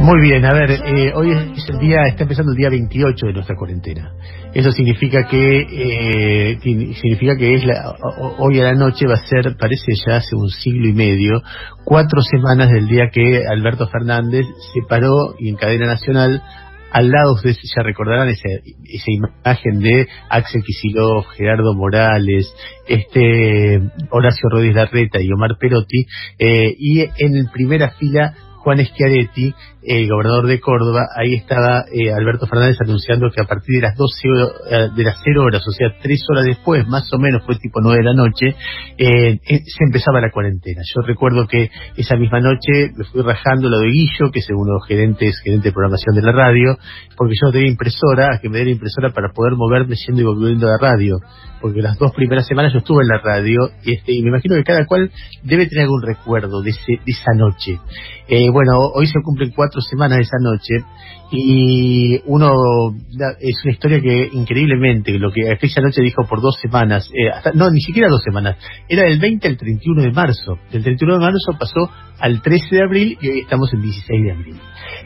Muy bien, a ver, hoy es el día, está empezando el día 28 de nuestra cuarentena. Eso significa que hoy a la noche va a ser, parece ya hace un siglo y medio, 4 semanas del día que Alberto Fernández se paró y en cadena nacional. Al lado, ustedes ya recordarán esa imagen de Axel Kicillof, Gerardo Morales, Horacio Rodríguez Larreta y Omar Perotti, y en primera fila Juan Schiaretti, el gobernador de Córdoba. Ahí estaba Alberto Fernández anunciando que a partir de las 0 horas, o sea, 3 horas después, más o menos, fue tipo 9 de la noche, se empezaba la cuarentena. Yo recuerdo que esa misma noche me fui rajando lo de Guillo, que es uno de los gerente de programación de la radio, porque yo no tenía impresora, que me diera impresora para poder moverme yendo y volviendo a la radio, porque las 2 primeras semanas yo estuve en la radio, y me imagino que cada cual debe tener algún recuerdo de esa noche. Bueno, hoy se cumplen 4 semanas de esa noche, y es una historia que increíblemente, lo que aquella noche dijo por 2 semanas, ni siquiera 2 semanas, era del 20 al 31 de marzo. Del 31 de marzo pasó al 13 de abril y hoy estamos en 16 de abril.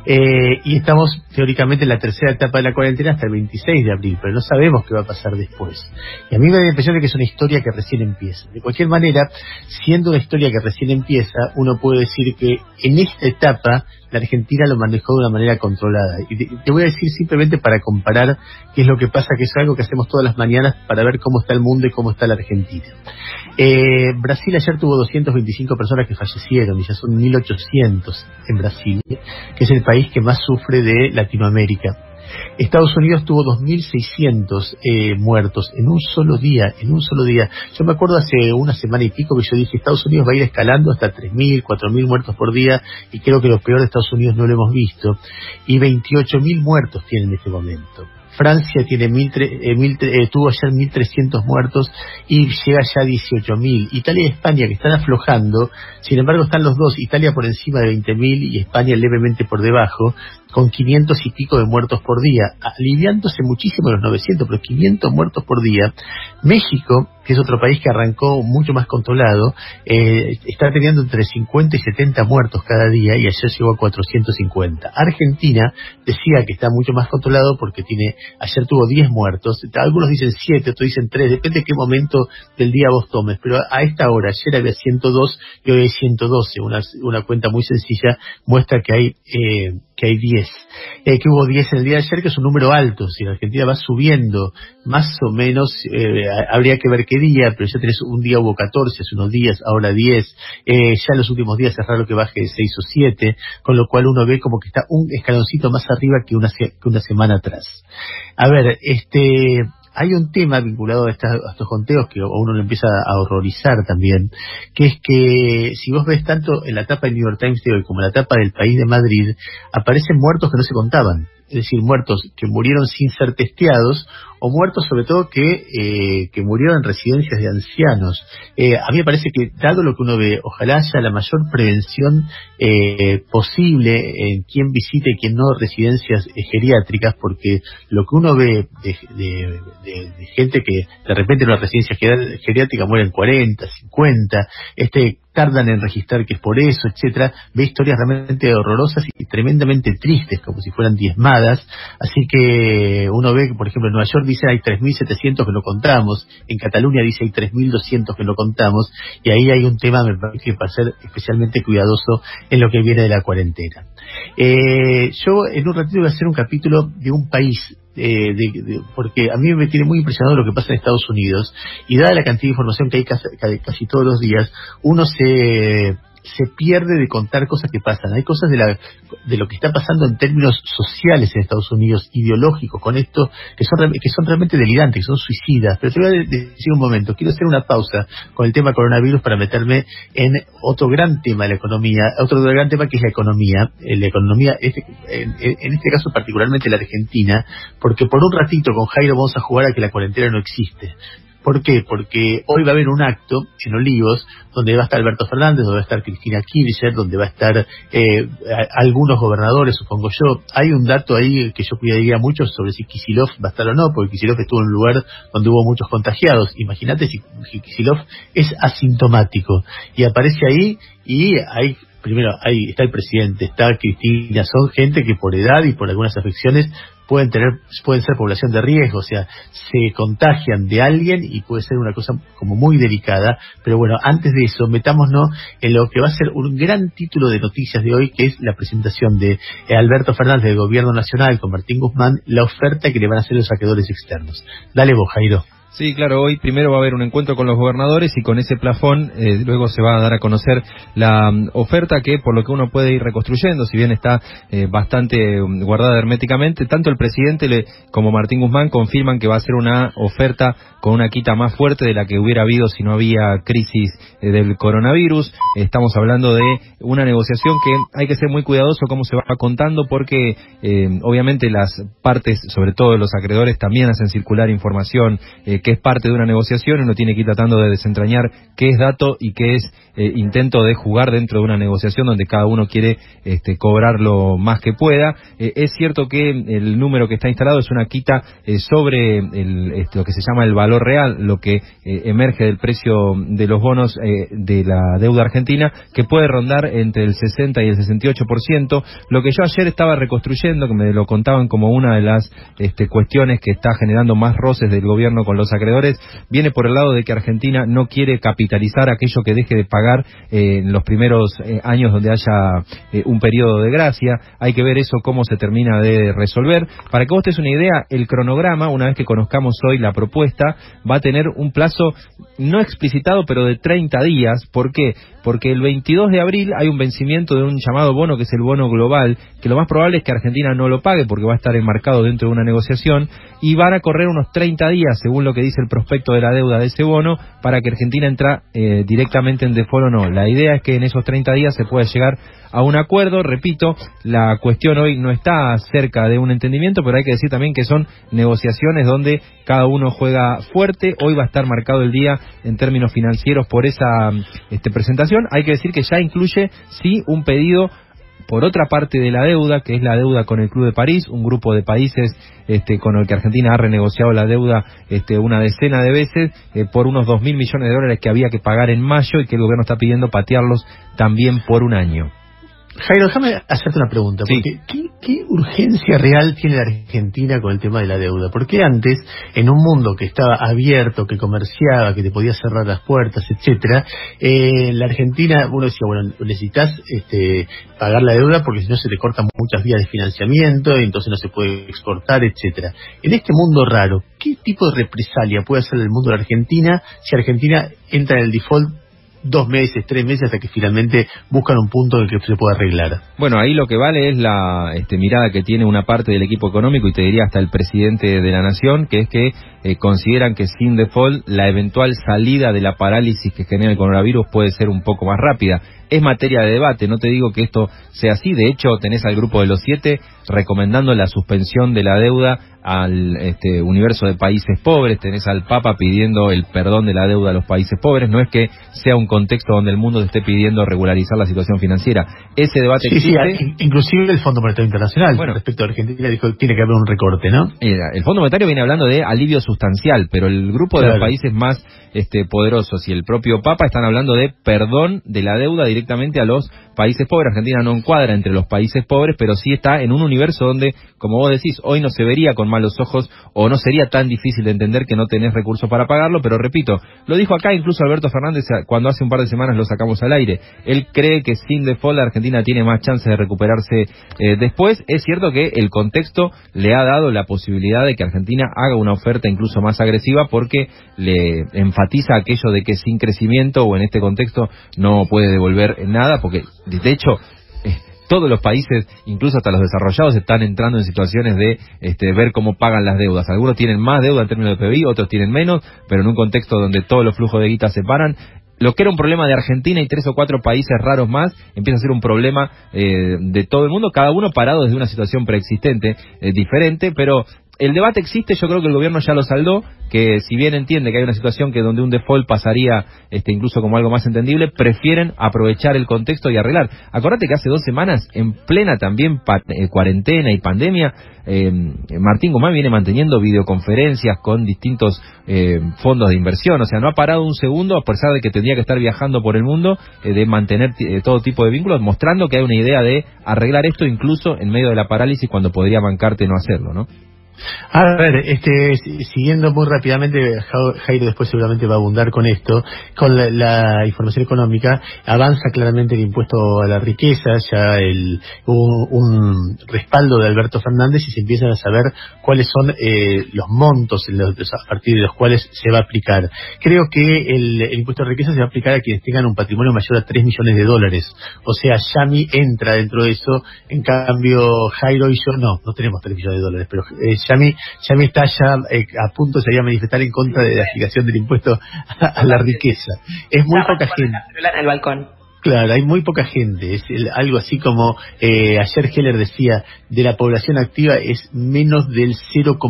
Y estamos teóricamente en la tercera etapa de la cuarentena hasta el 26 de abril, pero no sabemos qué va a pasar después. Y a mí me da la impresión de que es una historia que recién empieza. De cualquier manera, siendo una historia que recién empieza, uno puede decir que en esta etapa la Argentina lo manejó de una manera controlada. Y te voy a decir simplemente para comparar qué es lo que pasa, que es algo que hacemos todas las mañanas para ver cómo está el mundo y cómo está la Argentina. Brasil ayer tuvo 225 personas que fallecieron, y ya son 1.800 en Brasil, que es el país que más sufre de Latinoamérica. Estados Unidos tuvo 2.600 muertos en un solo día. Yo me acuerdo hace una semana y pico que yo dije, Estados Unidos va a ir escalando hasta 3.000, 4.000 muertos por día, y creo que lo peor de Estados Unidos no lo hemos visto. Y 28.000 muertos tienen en este momento. Francia tiene tuvo ayer 1.300 muertos y llega ya a 18.000. Italia y España, que están aflojando, sin embargo están los dos, Italia por encima de 20.000 y España levemente por debajo, con 500 y pico de muertos por día, aliviándose muchísimo los 900, pero 500 muertos por día. México, que es otro país que arrancó mucho más controlado, está teniendo entre 50 y 70 muertos cada día, y ayer llegó a 450. Argentina decía que está mucho más controlado porque ayer tuvo 10 muertos, algunos dicen 7, otros dicen 3, depende de qué momento del día vos tomes, pero a esta hora, ayer había 102 y hoy hay 112, una cuenta muy sencilla muestra que hay 10, que hubo 10 en el día de ayer, que es un número alto. Si la Argentina va subiendo más o menos, habría que ver qué día, pero ya tenés un día hubo 14 hace unos días, ahora 10, ya en los últimos días es raro que baje de 6 o 7, con lo cual uno ve como que está un escaloncito más arriba que una semana atrás. A ver, hay un tema vinculado a estos conteos que a uno le empieza a horrorizar también, que es que si vos ves tanto en la tapa del New York Times de hoy como en la tapa del País de Madrid, aparecen muertos que no se contaban. Es decir, muertos que murieron sin ser testeados, o muertos sobre todo que murieron en residencias de ancianos. A mí me parece que, dado lo que uno ve, ojalá haya la mayor prevención posible en quien visite y quien no residencias geriátricas, porque lo que uno ve de gente que de repente en una residencia geriátrica mueren 40, 50, tardan en registrar que es por eso, etcétera, ve historias realmente horrorosas y tremendamente tristes, como si fueran diezmadas. Así que uno ve que, por ejemplo, en Nueva York dice hay 3.700 que no contamos, en Cataluña dice hay 3.200 que no contamos, y ahí hay un tema, me parece, que va a ser especialmente cuidadoso en lo que viene de la cuarentena. Yo en un ratito voy a hacer un capítulo de un país, porque a mí me tiene muy impresionado lo que pasa en Estados Unidos, y dada la cantidad de información que hay casi todos los días, uno se pierde de contar cosas que pasan. Hay cosas de lo que está pasando en términos sociales en Estados Unidos, ideológicos, con esto, que son realmente delirantes, que son suicidas. Pero te voy a decir un momento, quiero hacer una pausa con el tema coronavirus para meterme en otro gran tema de la economía, otro gran tema que es la economía, en este caso particularmente la Argentina, porque por un ratito con Jairo vamos a jugar a que la cuarentena no existe. ¿Por qué? Porque hoy va a haber un acto en Olivos donde va a estar Alberto Fernández, donde va a estar Cristina Kirchner, donde va a estar algunos gobernadores, supongo yo. Hay un dato ahí que yo cuidaría mucho sobre si Kicillof va a estar o no, porque Kicillof estuvo en un lugar donde hubo muchos contagiados. Imagínate si Kicillof es asintomático y aparece ahí, y hay primero está el presidente, está Cristina, son gente que por edad y por algunas afecciones pueden ser población de riesgo, o sea, se contagian de alguien y puede ser una cosa como muy delicada. Pero bueno, antes de eso, metámonos en lo que va a ser un gran título de noticias de hoy, que es la presentación de Alberto Fernández del Gobierno Nacional con Martín Guzmán, la oferta que le van a hacer los acreedores externos. Dale vos, Jairo. Sí, claro, hoy primero va a haber un encuentro con los gobernadores y con ese plafón luego se va a dar a conocer la oferta que por lo que uno puede ir reconstruyendo, si bien está bastante guardada herméticamente, tanto el presidente como Martín Guzmán confirman que va a ser una oferta con una quita más fuerte de la que hubiera habido si no había crisis del coronavirus. Estamos hablando de una negociación que hay que ser muy cuidadoso cómo se va contando porque obviamente las partes, sobre todo los acreedores, también hacen circular información que es parte de una negociación, uno tiene que ir tratando de desentrañar qué es dato y qué es intento de jugar dentro de una negociación donde cada uno quiere cobrar lo más que pueda. Es cierto que el número que está instalado es una quita sobre lo que se llama el valor real, lo que emerge del precio de los bonos de la deuda argentina, que puede rondar entre el 60 y el 68%. Lo que yo ayer estaba reconstruyendo, que me lo contaban como una de las cuestiones que está generando más roces del gobierno con los acreedores, viene por el lado de que Argentina no quiere capitalizar aquello que deje de pagar en los primeros años donde haya un periodo de gracia. Hay que ver eso cómo se termina de resolver. Para que vos te des una idea, el cronograma, una vez que conozcamos hoy la propuesta, va a tener un plazo no explicitado, pero de 30 días. ¿Por qué? Porque el 22 de abril hay un vencimiento de un llamado bono, que es el bono global, que lo más probable es que Argentina no lo pague porque va a estar enmarcado dentro de una negociación, y van a correr unos 30 días, según lo que dice el prospecto de la deuda de ese bono, para que Argentina entra directamente en default o no. La idea es que en esos 30 días se pueda llegar a un acuerdo. Repito, la cuestión hoy no está cerca de un entendimiento, pero hay que decir también que son negociaciones donde cada uno juega fuerte. Hoy va a estar marcado el día en términos financieros por esa presentación. Hay que decir que ya incluye, sí, un pedido por otra parte de la deuda, que es la deuda con el Club de París, un grupo de países con el que Argentina ha renegociado la deuda una decena de veces, por unos 2.000 millones de dólares que había que pagar en mayo y que el gobierno está pidiendo patearlos también por un año. Jairo, déjame hacerte una pregunta, sí. Porque ¿qué urgencia real tiene la Argentina con el tema de la deuda? Porque antes, en un mundo que estaba abierto, que comerciaba, que te podía cerrar las puertas, etcétera, la Argentina, uno decía, bueno, necesitas pagar la deuda porque si no se te cortan muchas vías de financiamiento y entonces no se puede exportar, etcétera. En este mundo raro, ¿qué tipo de represalia puede hacer el mundo de la Argentina si Argentina entra en el default 2 meses, 3 meses, hasta que finalmente buscan un punto en el que se pueda arreglar? Bueno, ahí lo que vale es la mirada que tiene una parte del equipo económico, y te diría hasta el presidente de la Nación, que es que consideran que sin default la eventual salida de la parálisis que genera el coronavirus puede ser un poco más rápida. Es materia de debate, no te digo que esto sea así. De hecho, tenés al grupo de los 7 recomendando la suspensión de la deuda al universo de países pobres, tenés al Papa pidiendo el perdón de la deuda a los países pobres. No es que sea un contexto donde el mundo te esté pidiendo regularizar la situación financiera. Ese debate existe. Sí, inclusive el Fondo Monetario Internacional, bueno, respecto a Argentina, dijo que tiene que haber un recorte, ¿no? El Fondo Monetario viene hablando de alivio sustancial, pero el grupo de los países más poderosos y el propio Papa están hablando de perdón de la deuda directamente a los países pobres. Argentina no encuadra entre los países pobres, pero sí está en un universo donde, como vos decís, hoy no se vería con malos ojos, o no sería tan difícil de entender que no tenés recursos para pagarlo. Pero repito, lo dijo acá incluso Alberto Fernández cuando hace un par de semanas lo sacamos al aire. Él cree que sin default la Argentina tiene más chances de recuperarse después. Es cierto que el contexto le ha dado la posibilidad de que Argentina haga una oferta incluso más agresiva, porque le enfatiza aquello de que sin crecimiento, o en este contexto, no puede devolver nada, porque de hecho todos los países, incluso hasta los desarrollados, están entrando en situaciones de ver cómo pagan las deudas. Algunos tienen más deuda en términos de PBI, otros tienen menos, pero en un contexto donde todos los flujos de guita se paran, lo que era un problema de Argentina y 3 o 4 países raros más, empieza a ser un problema de todo el mundo, cada uno parado desde una situación preexistente diferente. Pero el debate existe, yo creo que el gobierno ya lo saldó, que si bien entiende que hay una situación que donde un default pasaría incluso como algo más entendible, prefieren aprovechar el contexto y arreglar. Acordate que hace 2 semanas, en plena también cuarentena y pandemia, Martín Guzmán viene manteniendo videoconferencias con distintos fondos de inversión, o sea, no ha parado un segundo, a pesar de que tendría que estar viajando por el mundo, de mantener todo tipo de vínculos, mostrando que hay una idea de arreglar esto incluso en medio de la parálisis cuando podría bancarte no hacerlo, ¿no? A ver, siguiendo muy rápidamente, Jairo después seguramente va a abundar con esto, con la información económica, avanza claramente el impuesto a la riqueza, ya hubo un respaldo de Alberto Fernández y se empiezan a saber cuáles son los montos a partir de los cuales se va a aplicar. Creo que el impuesto a la riqueza se va a aplicar a quienes tengan un patrimonio mayor a $3 millones, o sea, Yami entra dentro de eso, en cambio Jairo y yo no tenemos $3 millones, pero Yami está ya a punto de salir a manifestar en contra de la aplicación del impuesto a la riqueza. Es muy poca gente. En el balcón. Claro, hay muy poca gente, es algo así como, ayer Heller decía, de la población activa es menos del 0,1%,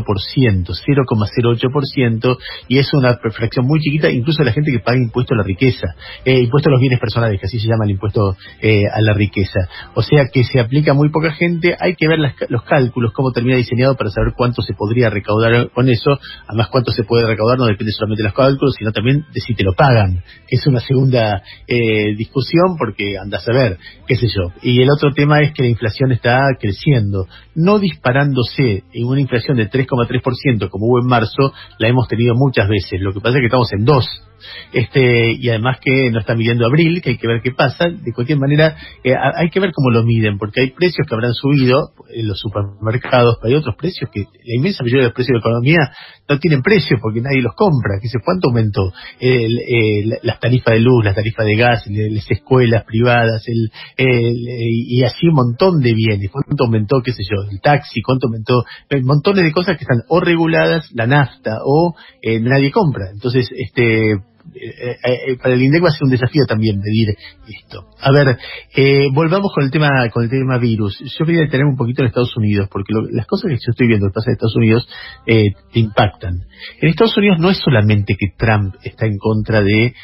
0,08%, y es una fracción muy chiquita, incluso la gente que paga impuesto a la riqueza, impuesto a los bienes personales, que así se llama el impuesto a la riqueza. O sea que se aplica a muy poca gente, hay que ver los cálculos, cómo termina diseñado para saber cuánto se podría recaudar con eso, además cuánto se puede recaudar no depende solamente de los cálculos, sino también de si te lo pagan, que es una segunda discusión, porque andás a ver, qué sé yo. Y el otro tema es que la inflación está creciendo, no disparándose en una inflación de 3,3% como hubo en marzo, la hemos tenido muchas veces, lo que pasa es que estamos en 2%. Y además que no está midiendo abril, que hay que ver qué pasa. De cualquier manera, hay que ver cómo lo miden, porque hay precios que habrán subido en los supermercados, pero hay otros precios que la inmensa mayoría de los precios de la economía no tienen precio porque nadie los compra. ¿Cuánto aumentó? Las tarifas de luz, las tarifas de gas, las escuelas privadas, y así un montón de bienes. ¿Cuánto aumentó, qué sé yo, el taxi? ¿Cuánto aumentó? Montones de cosas que están o reguladas, la nafta, o nadie compra. Entonces, para el INDEC va a ser un desafío también medir esto. A ver, volvamos con el tema virus. Yo quería detener un poquito en Estados Unidos, porque las cosas que yo estoy viendo que pasa en Estados Unidos te impactan. En Estados Unidos no es solamente que Trump está en contra de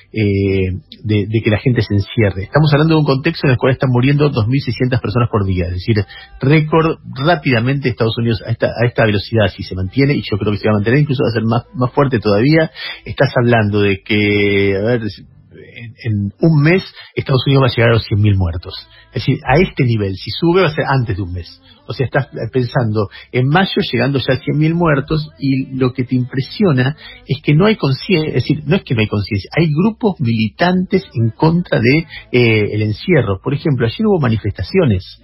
que la gente se encierre. Estamos hablando de un contexto en el cual están muriendo 2.600 personas por día, es decir, récord rápidamente Estados Unidos a esta velocidad, si se mantiene, y yo creo que se va a mantener, incluso va a ser más fuerte todavía. Estás hablando de que, a ver, en un mes Estados Unidos va a llegar a los 100.000 muertos. Es decir, a este nivel, si sube va a ser antes de un mes. O sea, estás pensando en mayo llegando ya a 100.000 muertos, y lo que te impresiona es que no hay conciencia, es decir, no es que no hay conciencia, hay grupos militantes en contra de el encierro. Por ejemplo, ayer hubo manifestaciones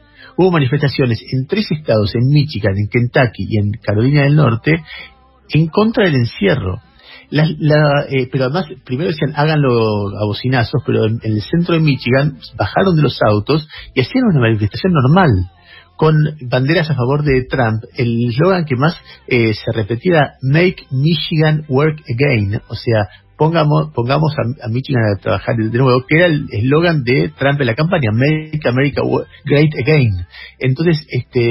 en 3 estados, en Michigan, en Kentucky y en Carolina del Norte, en contra del encierro. Pero además, primero decían háganlo a bocinazos, pero en el centro de Michigan bajaron de los autos y hacían una manifestación normal, con banderas a favor de Trump. El eslogan que más se repetía, Make Michigan Work Again, o sea, pongamos a Michigan a trabajar de nuevo, que era el eslogan de Trump en la campaña, Make America Great Again. Entonces,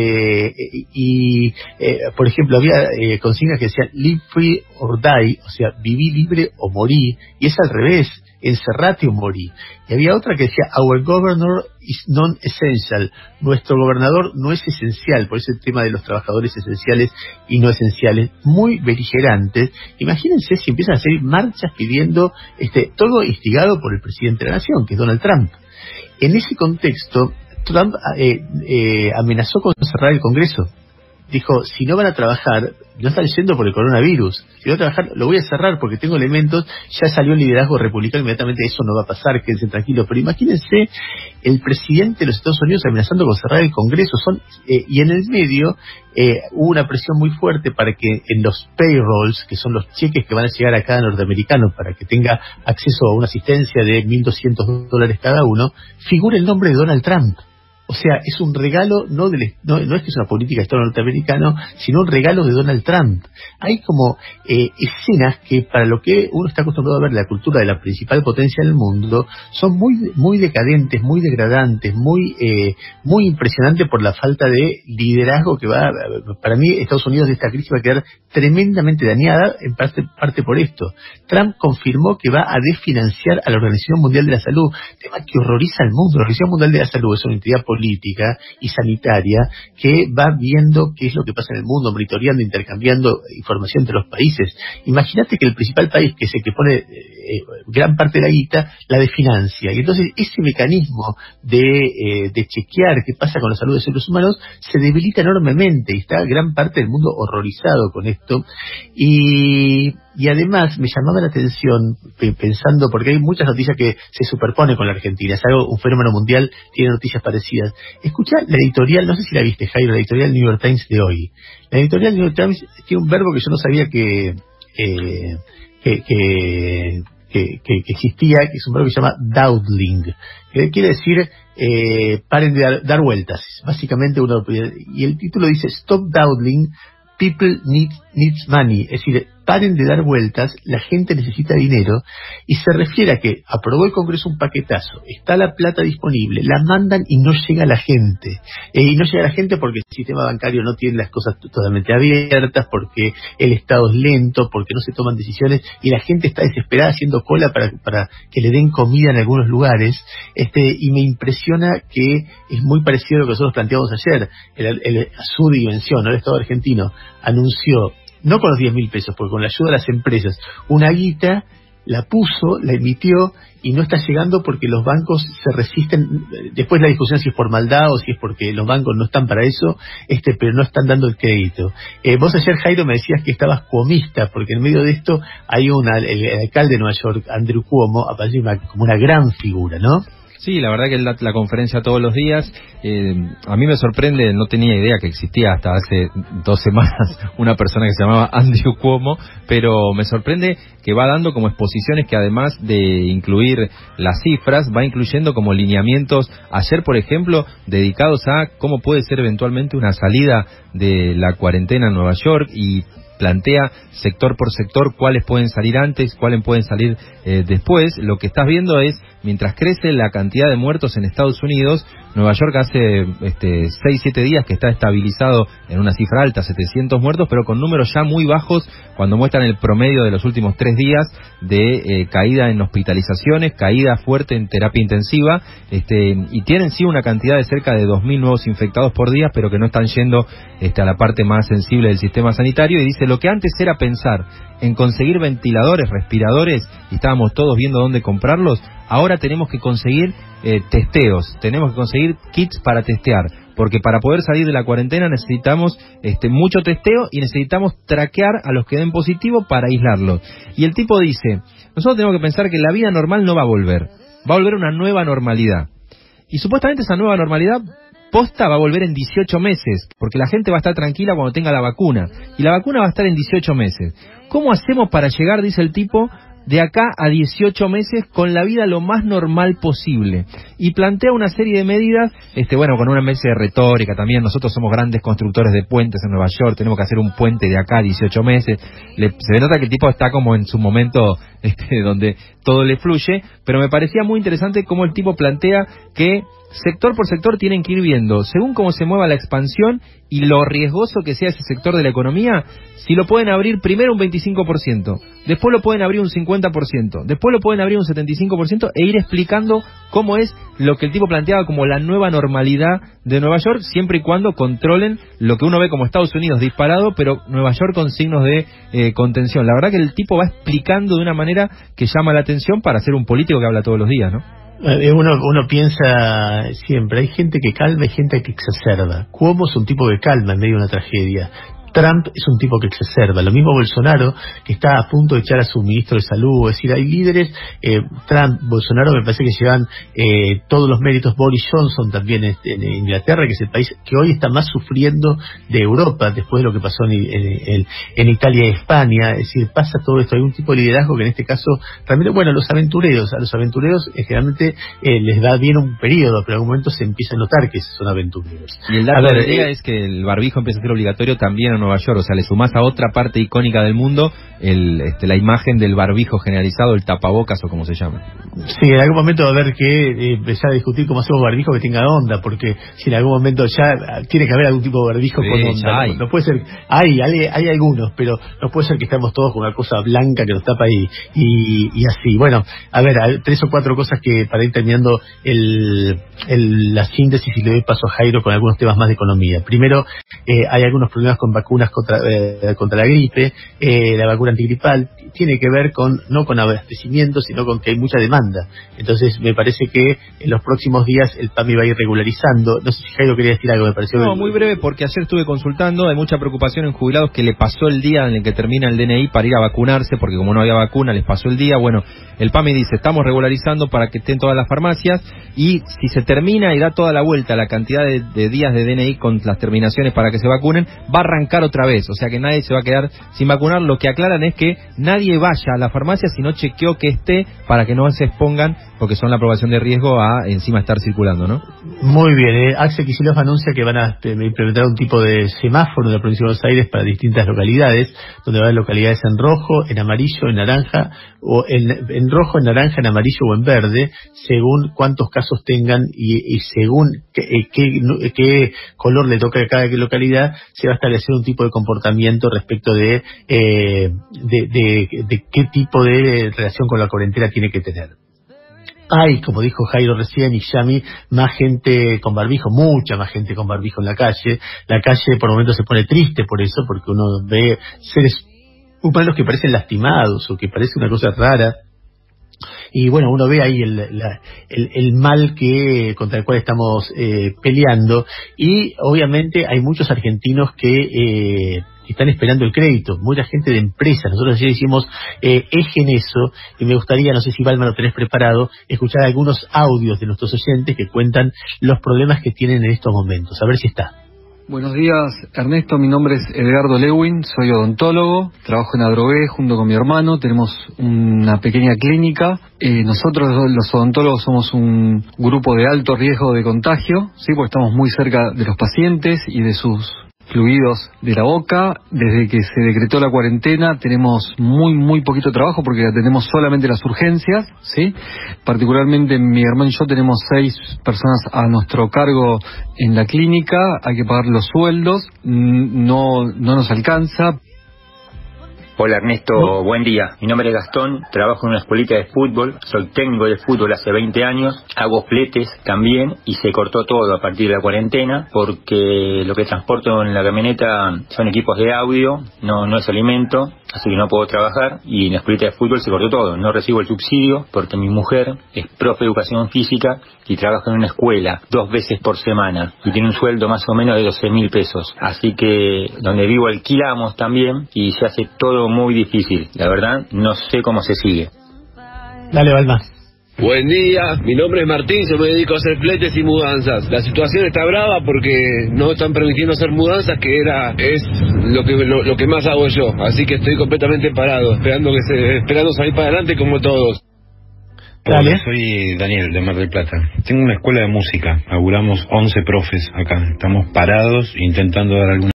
por ejemplo, había consignas que decían Live Free or Die, o sea, viví libre o morí, y es al revés, encerrate o morí. Y había otra que decía Our Governor is non-essential, nuestro gobernador no es esencial, por ese tema de los trabajadores esenciales y no esenciales, muy beligerantes. Imagínense si empiezan a hacer marchas pidiendo, todo instigado por el presidente de la nación, que es Donald Trump. En ese contexto, Trump amenazó con cerrar el Congreso. Dijo, si no van a trabajar, no están yendo por el coronavirus, si no van a trabajar, lo voy a cerrar porque tengo elementos. Ya salió el liderazgo republicano, inmediatamente eso no va a pasar, quédense tranquilos. Pero imagínense el presidente de los Estados Unidos amenazando con cerrar el Congreso. Y en el medio hubo una presión muy fuerte para que en los payrolls, que son los cheques que van a llegar a cada norteamericano para que tenga acceso a una asistencia de $1.200 cada uno, figure el nombre de Donald Trump. O O sea, es un regalo, no es que es una política de Estado norteamericano, sino un regalo de Donald Trump. Hay como escenas que, para lo que uno está acostumbrado a ver la cultura de la principal potencia del mundo, son muy decadentes, muy degradantes, muy impresionantes por la falta de liderazgo que va. Para mí, Estados Unidos de esta crisis va a quedar tremendamente dañada, en parte por esto. Trump confirmó que va a desfinanciar a la Organización Mundial de la Salud, tema que horroriza al mundo. La Organización Mundial de la Salud es una entidad política y sanitaria que va viendo qué es lo que pasa en el mundo, monitoreando, intercambiando información entre los países. Imagínate que el principal país, que es el que pone gran parte de la guita, la desfinancia. Y entonces ese mecanismo de chequear qué pasa con la salud de los seres humanos se debilita enormemente y está gran parte del mundo horrorizado con esto. Y además me llamaba la atención, pensando, porque hay muchas noticias que se superponen con la Argentina, es algo, un fenómeno mundial, tiene noticias parecidas. Escuchá la editorial, no sé si la viste, Jairo, la editorial New York Times de hoy. La editorial New York Times tiene un verbo que yo no sabía que existía, que es un verbo que se llama dawdling, que quiere decir paren de dar vueltas. Básicamente y el título dice Stop Dawdling, People needs money, es decir, paren de dar vueltas, la gente necesita dinero, y se refiere a que aprobó el Congreso un paquetazo, está la plata disponible, la mandan y no llega a la gente, y no llega a la gente porque el sistema bancario no tiene las cosas totalmente abiertas, porque el Estado es lento, porque no se toman decisiones, y la gente está desesperada haciendo cola para que le den comida en algunos lugares, y me impresiona que es muy parecido a lo que nosotros planteamos ayer. A su dimensión, ¿no? El Estado argentino anunció, no con los 10.000 pesos, porque con la ayuda de las empresas, una guita, la puso, la emitió y no está llegando porque los bancos se resisten. Después la discusión si es por maldad o si es porque los bancos no están para eso, pero no están dando el crédito. Vos ayer, Jairo, me decías que estabas cuomista, porque en medio de esto hay el alcalde de Nueva York, Andrew Cuomo, aparece como una gran figura, ¿no? Sí, la verdad que él da la conferencia todos los días. A mí me sorprende, no tenía idea que existía hasta hace 2 semanas una persona que se llamaba Andrew Cuomo, pero me sorprende que va dando como exposiciones que, además de incluir las cifras, va incluyendo como lineamientos, ayer por ejemplo, dedicados a cómo puede ser eventualmente una salida de la cuarentena en Nueva York, y plantea sector por sector cuáles pueden salir antes, cuáles pueden salir después. Lo que estás viendo es, mientras crece la cantidad de muertos en Estados Unidos, Nueva York hace 6-7 días que está estabilizado en una cifra alta, 700 muertos, pero con números ya muy bajos cuando muestran el promedio de los últimos 3 días de caída en hospitalizaciones, caída fuerte en terapia intensiva, y tienen sí una cantidad de cerca de 2.000 nuevos infectados por día, pero que no están yendo a la parte más sensible del sistema sanitario. Y dice, lo que antes era pensar en conseguir ventiladores, respiradores, y estábamos todos viendo dónde comprarlos, ahora tenemos que conseguir testeos, tenemos que conseguir kits para testear, porque para poder salir de la cuarentena necesitamos mucho testeo y necesitamos traquear a los que den positivo para aislarlos. Y el tipo dice, nosotros tenemos que pensar que la vida normal no va a volver una nueva normalidad. Y supuestamente esa nueva normalidad posta va a volver en 18 meses, porque la gente va a estar tranquila cuando tenga la vacuna, y la vacuna va a estar en 18 meses. ¿Cómo hacemos para llegar, dice el tipo, de acá a 18 meses con la vida lo más normal posible? Y plantea una serie de medidas, con una mesa de retórica también. Nosotros somos grandes constructores de puentes en Nueva York, tenemos que hacer un puente de acá a 18 meses. Se nota que el tipo está como en su momento donde todo le fluye, pero me parecía muy interesante cómo el tipo plantea que sector por sector tienen que ir viendo, según cómo se mueva la expansión y lo riesgoso que sea ese sector de la economía, si lo pueden abrir primero un 25%, después lo pueden abrir un 50%, después lo pueden abrir un 75%, e ir explicando cómo es lo que el tipo planteaba como la nueva normalidad de Nueva York, siempre y cuando controlen lo que uno ve como Estados Unidos disparado, pero Nueva York con signos de contención. La verdad que el tipo va explicando de una manera que llama la atención para ser un político que habla todos los días, ¿no? Uno piensa siempre, hay gente que calma y gente que exacerba. Cuomo es un tipo que calma en medio de una tragedia. Trump es un tipo que exacerba, lo mismo Bolsonaro, que está a punto de echar a su ministro de salud. Es decir, hay líderes, Trump, Bolsonaro, me parece que llevan todos los méritos. Boris Johnson también en Inglaterra, que es el país que hoy está más sufriendo de Europa después de lo que pasó en Italia y España. Es decir, pasa todo esto, hay un tipo de liderazgo que en este caso realmente, bueno, a los aventureros generalmente les da bien un periodo, pero en algún momento se empieza a notar que son aventureros. Y el dato del día es que el barbijo empieza a ser obligatorio también en Nueva York, o sea, le sumás a otra parte icónica del mundo la imagen del barbijo generalizado, el tapabocas o como se llama. Sí, en algún momento va a haber que empezar a discutir cómo hacemos barbijo que tenga onda, porque si en algún momento ya tiene que haber algún tipo de barbijo con onda. No puede ser, hay algunos, pero no puede ser que estemos todos con una cosa blanca que nos tapa y así. Bueno, a ver, 3 o 4 cosas que para ir terminando la síntesis, y le doy paso a Jairo con algunos temas más de economía. Primero, hay algunos problemas con vacunas contra la gripe. La vacuna antigripal tiene que ver no con abastecimiento, sino con que hay mucha demanda. Entonces me parece que en los próximos días el PAMI va a ir regularizando. No sé si Jairo quería decir algo, me pareció. No, muy breve, porque ayer estuve consultando, hay mucha preocupación en jubilados que le pasó el día en el que termina el DNI para ir a vacunarse, porque como no había vacuna, les pasó el día. Bueno, el PAMI dice, estamos regularizando para que estén todas las farmacias, y si se termina y da toda la vuelta la cantidad de días de DNI con las terminaciones para que se vacunen, va a arrancar otra vez, o sea que nadie se va a quedar sin vacunar. Lo que aclaran es que nadie vaya a la farmacia si no chequeó que esté, para que no se expongan, porque son la aprobación de riesgo a encima estar circulando, ¿no? Muy bien, Axel Kicillof anuncia que van a implementar un tipo de semáforo en la provincia de Buenos Aires para distintas localidades, donde va a haber localidades en rojo, en amarillo, en naranja, o en rojo, en naranja, en amarillo o en verde, según cuántos casos tengan y según qué color le toca a cada localidad, se va a establecer un tipo de comportamiento respecto de qué tipo de relación con la cuarentena tiene que tener. Hay, como dijo Jairo recién y Yami, más gente con barbijo, mucha más gente con barbijo en la calle. La calle por momentos se pone triste por eso, porque uno ve seres humanos que parecen lastimados o que parece una cosa rara. Y bueno, uno ve ahí el mal contra el cual estamos peleando. Y obviamente hay muchos argentinos que están esperando el crédito, mucha gente de empresas. Nosotros ayer hicimos eje en eso, y me gustaría, no sé si Valma lo tenés preparado, escuchar algunos audios de nuestros oyentes que cuentan los problemas que tienen en estos momentos. A ver si está. Buenos días, Ernesto. Mi nombre es Edgardo Lewin, soy odontólogo, trabajo en Adrogué junto con mi hermano, tenemos una pequeña clínica. Nosotros los odontólogos somos un grupo de alto riesgo de contagio, ¿sí? Porque estamos muy cerca de los pacientes y de sus fluidos de la boca. Desde que se decretó la cuarentena tenemos muy poquito trabajo porque atendemos solamente las urgencias, ¿sí? Particularmente mi hermano y yo tenemos 6 personas a nuestro cargo en la clínica, hay que pagar los sueldos, no nos alcanza. Hola Ernesto, buen día. Mi nombre es Gastón, trabajo en una escuelita de fútbol, soy técnico de fútbol hace 20 años, hago fletes también y se cortó todo a partir de la cuarentena porque lo que transporto en la camioneta son equipos de audio, no es alimento, así que no puedo trabajar y en la escuelita de fútbol se cortó todo. No recibo el subsidio porque mi mujer es profe de educación física y trabaja en una escuela 2 veces por semana y tiene un sueldo más o menos de 12.000 pesos. Así que donde vivo alquilamos también y se hace todo muy difícil. La verdad, no sé cómo se sigue. Dale, Valma. Buen día, mi nombre es Martín, yo me dedico a hacer fletes y mudanzas. La situación está brava porque no están permitiendo hacer mudanzas, que es lo que más hago yo. Así que estoy completamente parado, esperando salir para adelante como todos. Dale. Hola, soy Daniel de Mar del Plata. Tengo una escuela de música, laburamos 11 profes acá. Estamos parados intentando dar alguna